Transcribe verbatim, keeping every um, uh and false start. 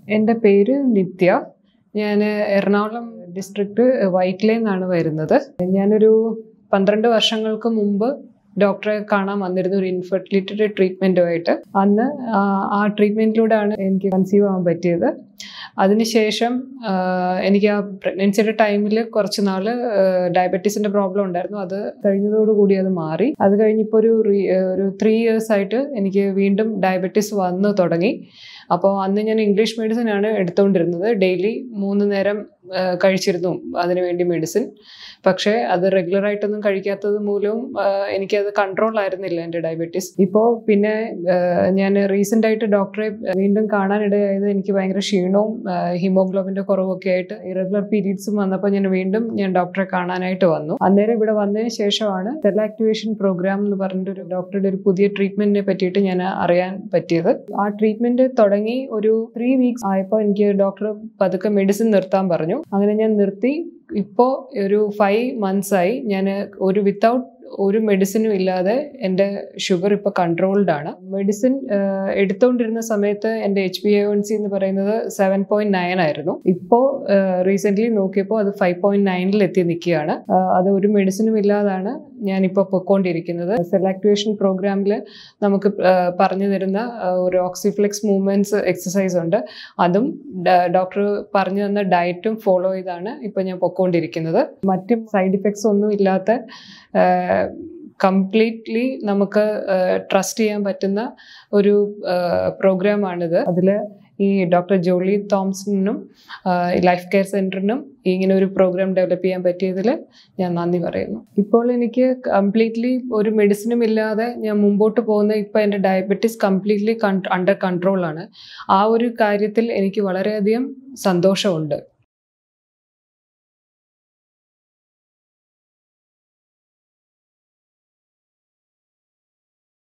എൻ്റെ പേര് നിത്യ. ഞാൻ എറണാകുളം ഡിസ്ട്രിക്റ്റ് വൈറ്റിലയിൽ നിന്നാണ് വരുന്നത്. ഞാനൊരു പന്ത്രണ്ട് വർഷങ്ങൾക്ക് മുമ്പ് ഡോക്ടറെ കാണാൻ വന്നിരുന്നു ഒരു ഇൻഫെർട്ടിലിറ്റി ട്രീറ്റ്മെൻറ്റുമായിട്ട്. അന്ന് ആ ട്രീറ്റ്മെൻറ്റിലൂടെയാണ് എനിക്ക് കൺസീവ് ആവാൻ പറ്റിയത്. അതിനുശേഷം എനിക്ക് ആ പ്രഗ്നൻസിയുടെ ടൈമിൽ കുറച്ച് നാൾ ഡയബറ്റീസിൻ്റെ പ്രോബ്ലം ഉണ്ടായിരുന്നു. അത് കഴിഞ്ഞതോടുകൂടി അത് മാറി. അത് കഴിഞ്ഞിപ്പോൾ ഒരു ഒരു ത്രീ ഇയേഴ്സായിട്ട് എനിക്ക് വീണ്ടും ഡയബറ്റീസ് വന്ന് തുടങ്ങി. അപ്പോൾ അന്ന് ഞാൻ ഇംഗ്ലീഷ് മെഡിസിനാണ് എടുത്തുകൊണ്ടിരുന്നത്. ഡെയിലി മൂന്ന് നേരം കഴിച്ചിരുന്നു അതിനുവേണ്ടി മെഡിസിൻ. പക്ഷേ അത് റെഗുലറായിട്ടൊന്നും കഴിക്കാത്തത് മൂലവും എനിക്കത് കൺട്രോൾ ആയിരുന്നില്ല എൻ്റെ ഡയബറ്റീസ്. ഇപ്പോൾ പിന്നെ ഞാൻ റീസെൻ്റായിട്ട് ഡോക്ടറെ വീണ്ടും കാണാനിടയായത് എനിക്ക് ഭയങ്കര ക്ഷീണവും ഹീമോഗ്ലോബിൻ്റെ കുറവൊക്കെ ആയിട്ട് ഇറഗുലർ പീരീഡ്സും വന്നപ്പോൾ ഞാൻ വീണ്ടും ഞാൻ ഡോക്ടറെ കാണാനായിട്ട് വന്നു. അന്നേരം ഇവിടെ വന്നതിന് ശേഷമാണ് സെൽ ആക്ടിവേഷൻ പ്രോഗ്രാം എന്ന് പറഞ്ഞിട്ടൊരു ഡോക്ടറുടെ ഒരു പുതിയ ട്രീറ്റ്മെൻറ്റിനെ പറ്റിയിട്ട് ഞാൻ അറിയാൻ പറ്റിയത്. ആ ട്രീറ്റ്മെൻറ്റ് തുടങ്ങി ഒരു ത്രീ വീക്സ് ആയപ്പോൾ എനിക്ക് ഡോക്ടർ പതുക്കെ മെഡിസിൻ നിർത്താൻ പറഞ്ഞു. അങ്ങനെ ഞാൻ നിർത്തി. ഇപ്പോൾ ഒരു ഫൈവ് മന്ത്സായി ഞാൻ ഒരു വിത്തൗട്ട് ഒരു മെഡിസിനും ഇല്ലാതെ എൻ്റെ ഷുഗർ ഇപ്പോൾ കൺട്രോൾഡ് ആണ്. മെഡിസിൻ എടുത്തുകൊണ്ടിരുന്ന സമയത്ത് എൻ്റെ H B A one C എന്ന് പറയുന്നത് സെവൻ പോയിന്റ് നയൻ ആയിരുന്നു. ഇപ്പോൾ റീസെൻ്റ്ലി നോക്കിയപ്പോൾ അത് ഫൈവ് പോയിന്റ് നയനിൽ എത്തി നിൽക്കുകയാണ്. അത് ഒരു മെഡിസിനും ഇല്ലാതാണ് ഞാനിപ്പോൾ പൊയ്ക്കൊണ്ടിരിക്കുന്നത്. സെൽ ആക്ടിവേഷൻ പ്രോഗ്രാമിൽ നമുക്ക് പറഞ്ഞു തരുന്ന ഒരു ഓക്സിഫ്ലെക്സ് മൂവ്മെൻറ്റ്സ് എക്സസൈസ് ഉണ്ട്. അതും ഡോക്ടർ പറഞ്ഞു തന്ന ഡയറ്റും ഫോളോ ചെയ്താണ് ഇപ്പോൾ ഞാൻ പൊയ്ക്കൊണ്ടിരിക്കുന്നത്. മറ്റ് സൈഡ് ഇഫക്ട്സ് ഒന്നും ഇല്ലാത്ത കംപ്ലീറ്റ്ലി നമുക്ക് ട്രസ്റ്റ് ചെയ്യാൻ പറ്റുന്ന ഒരു പ്രോഗ്രാമാണിത്. അതിൽ ഈ ഡോക്ടർ ജോളി തോംസണിനും ലൈഫ് കെയർ സെൻറ്ററിനും ഇങ്ങനെ ഒരു പ്രോഗ്രാം ഡെവലപ്പ് ചെയ്യാൻ പറ്റിയതിൽ ഞാൻ നന്ദി പറയുന്നു. ഇപ്പോൾ എനിക്ക് കംപ്ലീറ്റ്ലി ഒരു മെഡിസിനും ഇല്ലാതെ ഞാൻ മുമ്പോട്ട് പോകുന്ന ഇപ്പോൾ എൻ്റെ ഡയബറ്റീസ് കംപ്ലീറ്റ്ലി അണ്ടർ കൺട്രോളാണ്. ആ ഒരു കാര്യത്തിൽ എനിക്ക് വളരെയധികം സന്തോഷമുണ്ട്.